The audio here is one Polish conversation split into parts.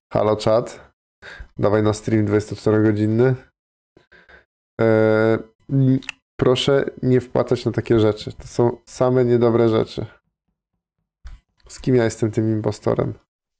Halo czat, dawaj na stream 24-godzinny. Proszę nie wpłacać na takie rzeczy. To są same niedobre rzeczy. Z kim ja jestem tym impostorem?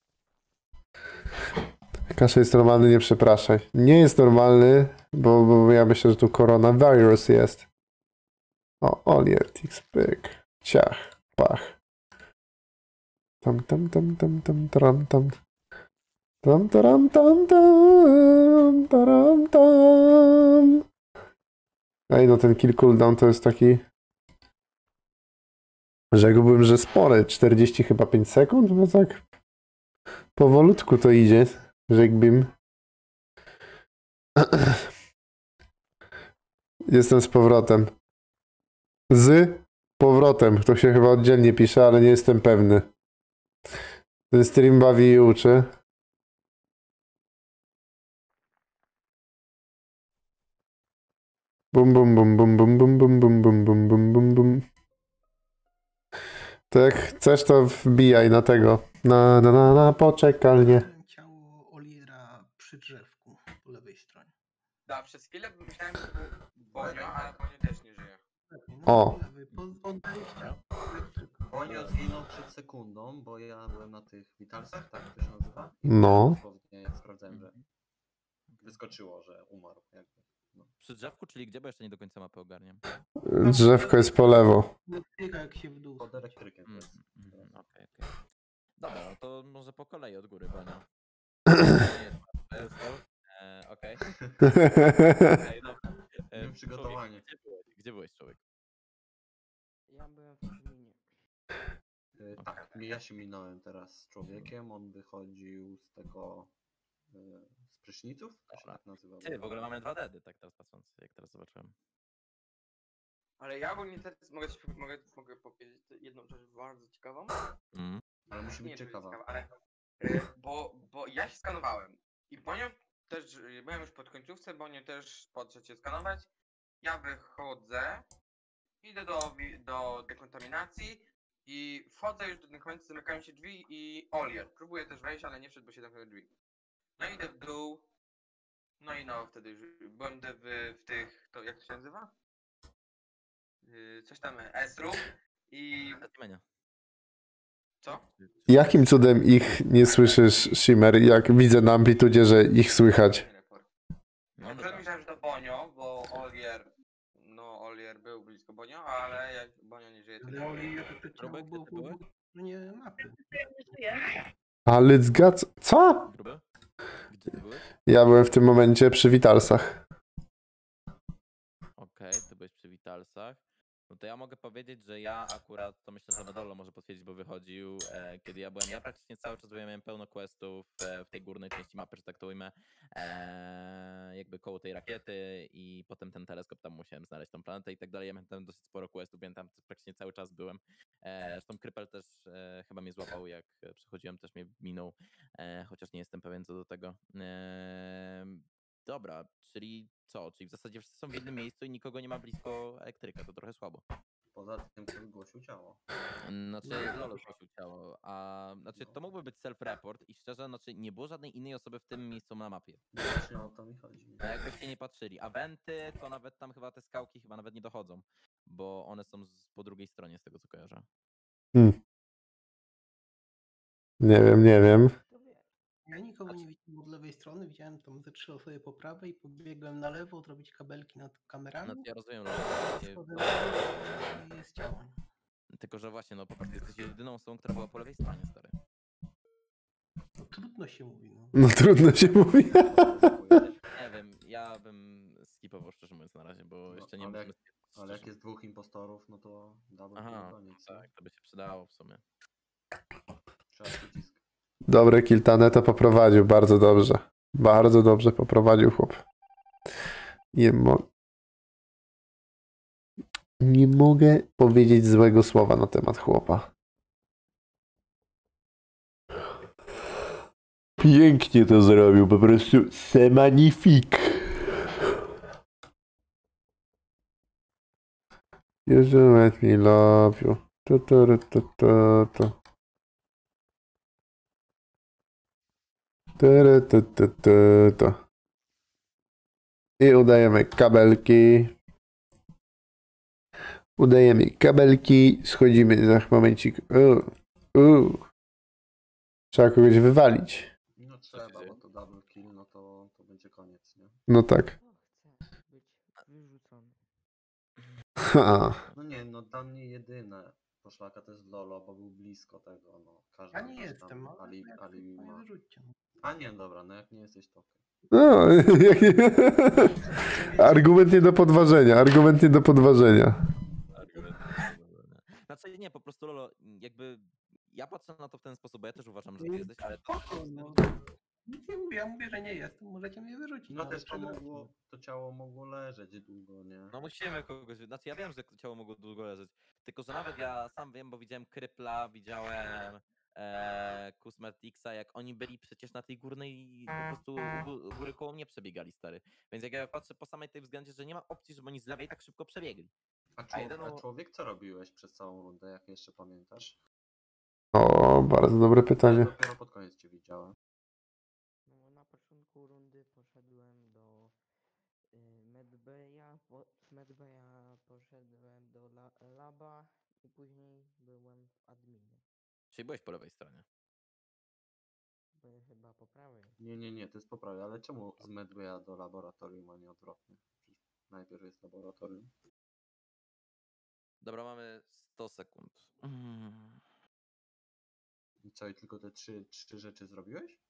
Kasza jest normalny, nie przepraszaj. Nie jest normalny, bo ja myślę, że tu koronawirus jest. O, Oliertix, pyk. Ciach, pach. Tam, tam, tam, tam, tam, tam, tam. Tam, tam, tam, tam, tam, tam. Ej, no ten kill cooldown to jest taki... Rzekłbym, że spory. 40 chyba 5 sekund? No tak powolutku to idzie. Rzekłbym. Jestem z powrotem. Z powrotem. To się chyba oddzielnie pisze, ale nie jestem pewny. Ten stream bawi i uczy. Bum, bum, bum, bum, bum, bum, bum, bum, bum, bum, bum, bum, bum. To jak chcesz, to wbijaj na tego. Na poczekalnię. Ciało Oliera przy drzewku po lewej stronie. Da, przez chwilę myślałem, że to był Bonio, ale Bonio też nie żyje. O. Od wejścia. Bonio zginął przed sekundą, bo ja byłem na tych witalsach, tak to się nazywa? No. Dosłownie jak sprawdzałem, że wyskoczyło, że umarł. Jakby. No. Przy drzewku, czyli gdzie, bo jeszcze nie do końca mapy ogarniam. Drzewko jest po lewo. Elektryka jak się w dół. Pod elektrykiem to jest. Okej. Dobra, no to może po kolei od góry, Bania. Okej. Dobra. Miałem przygotowanie. Gdzie byłeś, człowiek? Ja byłem w Rzymie. Tak, ja się minąłem teraz z człowiekiem, on wychodził z tego... z pryszniców? To się tak nazywa. Ty, w ogóle mamy 2 dedy, tak teraz patrząc, jak teraz zobaczyłem. Ale ja ogólnie teraz mogę powiedzieć jedną rzecz bardzo ciekawą. Ale musi Nie być wiem, ciekawa. ale, bo ja się skanowałem. I Bonio też, byłem już pod końcówce, Bonio też podszedł się skanować. Ja wychodzę, idę do dekontaminacji i wchodzę już do dekontaminacji, zamykają się drzwi i Olier. Próbuję też wejść, ale nie wszedł, bo się zamknęły drzwi. No idę w dół. No i no wtedy już byłem w tych, to jak to się nazywa? Coś tam, Esru i... Co? Jakim cudem ich nie słyszysz, Shimmer, jak widzę na amplitudzie, że ich słychać? No, myślałem, że to Bonio, bo Olier był blisko Bonio, ale jak Bonio nie żyje, to nie. Ale Olier to ciało Grubek, było gdzie ty byłeś? nie mapy. Ale zgadza... Co? Gruby? Gdzie ty byłeś? Ja byłem w tym momencie przy Witalsach. Okej, ty byłeś przy Witalsach. No to ja mogę powiedzieć, że ja akurat, to myślę, że Medolo może potwierdzić, bo wychodził, kiedy ja byłem, ja praktycznie cały czas miałem pełno questów w tej górnej części mapy, że tak to ujmę, jakby koło tej rakiety i potem ten teleskop, tam musiałem znaleźć tą planetę i tak dalej, ja miałem tam dosyć sporo questów, więc tam praktycznie cały czas byłem. Zresztą Krypel też chyba mnie złapał, jak przychodziłem, też mnie minął, chociaż nie jestem pewien co do tego. Dobra, czyli co? Czyli w zasadzie wszyscy są w jednym miejscu i nikogo nie ma blisko elektryka, to trochę słabo. Poza tym, kto zgłosił ciało. Znaczy, Lolo zgłosił ciało, a znaczy to mógłby być self-report i szczerze, znaczy nie było żadnej innej osoby w tym miejscu na mapie. Właśnie o to mi chodzi. A jakbyście nie patrzyli, a wenty, to nawet tam chyba te skałki chyba nawet nie dochodzą, bo one są po drugiej stronie z tego co kojarzę. Nie wiem. Ja nikogo nie widziałem od lewej strony, widziałem tam ze 3 osoby po prawej, pobiegłem na lewo, zrobić kabelki nad kamerami. No to ja rozumiem, Schodzę na lewo i jest ciało. tylko że właśnie, no po prostu jesteś jedyną osobą, która była po lewej stronie, stary. No, trudno się mówi, no. No trudno się mówi. Nie wiem, ja bym skipował szczerze mówiąc na razie, bo jeszcze nie ale możemy... Ale jak jest 2 impostorów, no to dałbym Aha, koniec. tak, to by się przydało w sumie. Trzeba przycisk. Dobre Kiltane to poprowadził, bardzo dobrze. Bardzo dobrze poprowadził chłop. Nie mogę powiedzieć złego słowa na temat chłopa. Pięknie to zrobił, po prostu c'est magnifique. You let me love you. Tu. Tu. I udajemy kabelki. Udajemy kabelki. Schodzimy za momencik. Trzeba kogoś wywalić. No trzeba, bo to double kill, no to będzie koniec, nie? No tak. Kto chce być wyrzucony? Ha. No nie, no dla mnie jedyne poszlaka to jest Lolo, bo był blisko tego, no. Każdy Ja nie gdzieś jestem, tam ale jak Ali nie ma. wyrzućcie. A nie, dobra, no jak nie jesteś to okej. No, argument nie do podważenia. Argument nie do podważenia. Znaczy nie, po prostu Lolo, jakby ja patrzę na to w ten sposób, bo ja też uważam, że ty jesteś, ale to Spoko, no. Nic nie mówię, ja mówię, że nie jestem, możecie mnie wyrzucić. No ale też czego- to ciało mogło leżeć długo, nie? no musimy kogoś, znaczy ja wiem, że to ciało mogło długo leżeć, tylko że nawet ja sam wiem, bo widziałem Krypla, widziałem Kusmetixa, jak oni byli przecież na tej górnej, po prostu góry koło mnie przebiegali, stary. Więc jak ja patrzę po samej tej względzie, że nie ma opcji, żeby oni z lewej tak szybko przebiegli. A człowiek co robiłeś przez całą rundę, jak jeszcze pamiętasz? O, bardzo dobre Ja pytanie. dopiero pod koniec cię widziałem. No, na początku rundy poszedłem do Medbaya, z Medbaya poszedłem do Laba i później byłem w adminie. Czyli byłeś po lewej stronie. Byłem chyba po prawej. Nie, to jest poprawne, ale czemu z Medwaya do laboratorium, a nie odwrotnie? Przecież najpierw jest laboratorium. Dobra, mamy 100 sekund. I co, i tylko te trzy rzeczy zrobiłeś?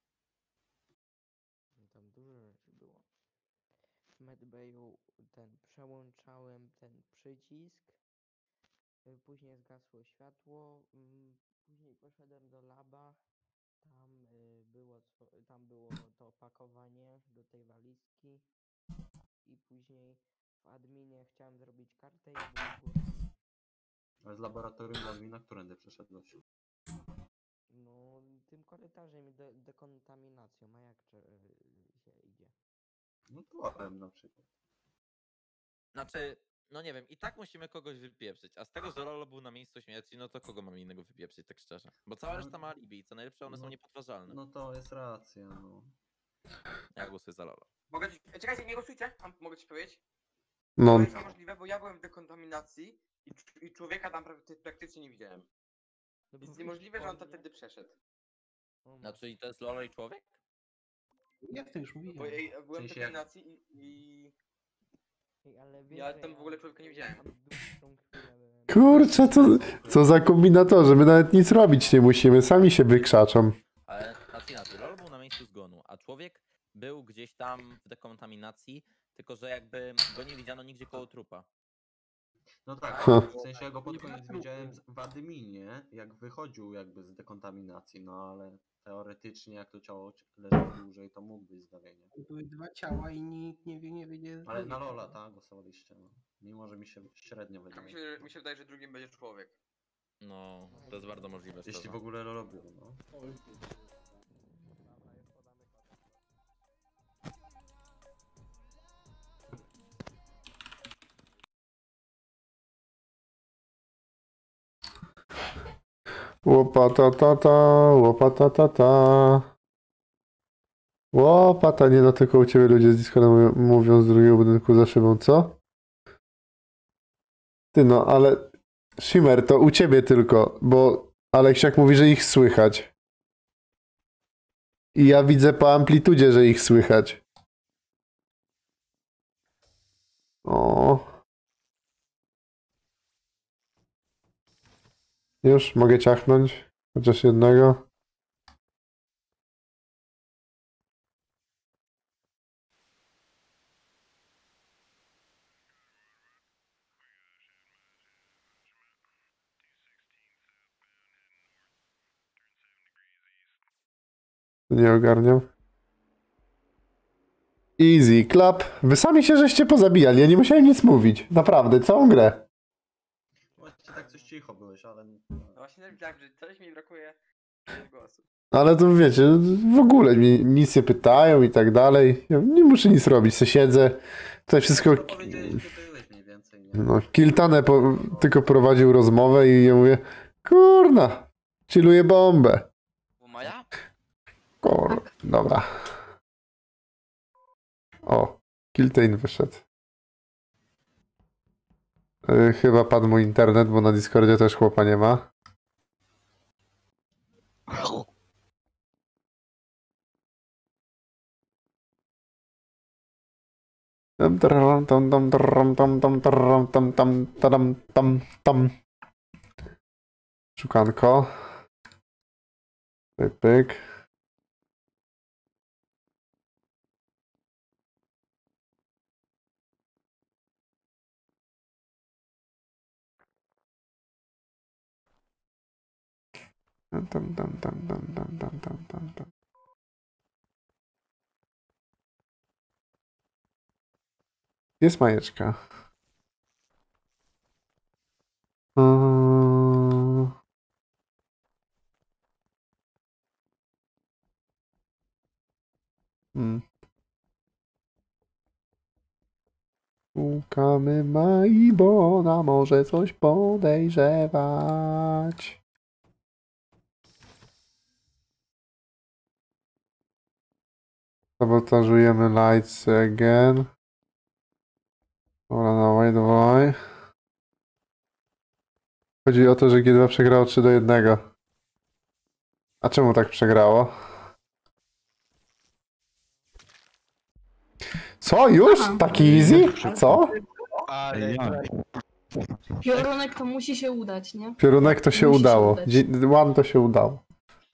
No, tam dużo rzeczy było. W Medbayu przełączałem ten przycisk, później zgasło światło, później poszedłem do laba, tam było to opakowanie do tej walizki i później w adminie chciałem zrobić kartę i był górny. Ale z laboratorium do admina, którędy przeszedłeś? No, tym korytarzem i dekontaminacją, a jak się idzie? No to łapem na przykład. Znaczy, no nie wiem, i tak musimy kogoś wypieprzyć, a z tego, że Lolo był na miejscu śmierci, no to kogo mamy innego wypieprzyć, tak szczerze? Bo cała reszta ma alibi i co najlepsze, one są No, niepodważalne. No to jest racja, no. Ja głosuję za Lolo. Mogę ci... Czekajcie, nie głosujcie, mogę ci powiedzieć? No, To jest niemożliwe, bo ja byłem w dekontaminacji i człowieka tam praktycznie nie widziałem. No bo Jest niemożliwe, że on tam wychodzi- wtedy przeszedł. O, Znaczy, to jest Lolo i człowiek? Jestem już Bo mówiłem. ja byłem w sensie jak- dekontaminacji i... Ej, ale Ja że tam w ogóle człowieka nie widziałem. tam dłuższą chwilę byłem. kurczę, co za kombinatorzy. My nawet nic robić nie musimy. Sami się wykrzaczą. Ale znaczy inaczej, Lolo był na miejscu zgonu, a człowiek był gdzieś tam w dekontaminacji, tylko że jakby go nie widziano nigdzie koło trupa. No tak, Ha. w sensie ja go pod Nie koniec patrzył. widziałem w adminie, jak wychodził jakby z dekontaminacji, no ale teoretycznie jak to ciało leży dłużej, to mógł być zdawienie. Były dwa ciała i nikt nie wiedzie. Ale na Lola, tak? Głosowaliście, no. Mimo, że mi się średnio A wydaje. mi się wydaje, że drugim będzie człowiek. No, to jest bardzo możliwe. Jeśli szczerze. w ogóle Lolo było, no. Łopata, łopata. Łopata, nie no, tylko u ciebie ludzie z Discorda mówią z drugiego budynku za szybą, co? Ty no, ale Shimmer, to u ciebie tylko, bo Aleksiak mówi, że ich słychać. I ja widzę po amplitudzie, że ich słychać. O. Już mogę ciachnąć, chociaż jednego. Nie ogarniam. Easy, clap. Wy sami się żeście pozabijali, ja nie musiałem nic mówić. Naprawdę, całą grę. Właściwie tak coś cicho byłeś, ale... No właśnie tak, że coś mi brakuje głosu. Ale to wiecie, w ogóle mi nic nie pytają i tak dalej. Ja nie muszę nic robić, se siedzę. Tutaj wszystko... No powiedziałeś, że byłeś mniej więcej, nie? No, Kiltane tylko prowadził rozmowę i ja mówię, kurna, chilluję bombę. Maja? Dobra. O, Kiltane wyszedł. Chyba padł mój internet, bo na Discordzie też chłopa nie ma. Szukanko. Pyk, pyk. Jest majeczka. Szukamy Mai, bo ona może coś podejrzewać. Sabotażujemy lights again. Dobra, dawaj, dawaj. Chodzi o to, że G2 przegrało 3-1. A czemu tak przegrało? Co? Już? Taki easy? Co? Piorunek to musi się udać, nie? Piorunek to się Musi się udało. udać. One to się udało.